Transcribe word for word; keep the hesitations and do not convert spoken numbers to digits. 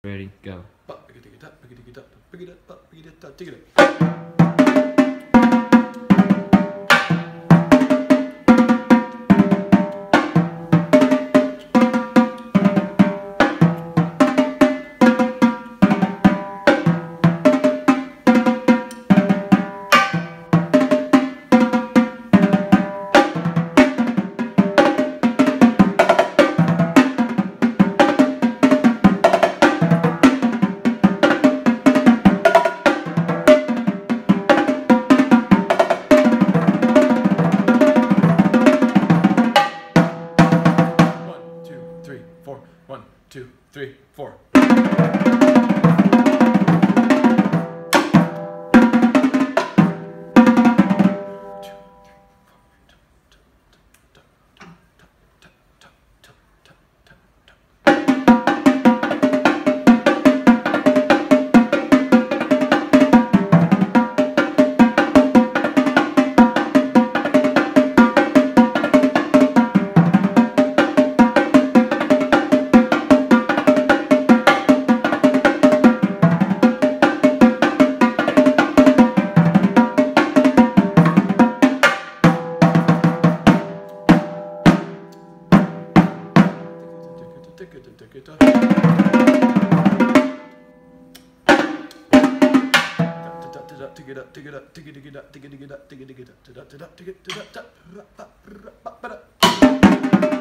Ready, go. One, two, three, four. Dig it up, dig it up, dig it, dig it up, dig it, dig it up, dig it, dig it up, dig it, dig it, dig it up.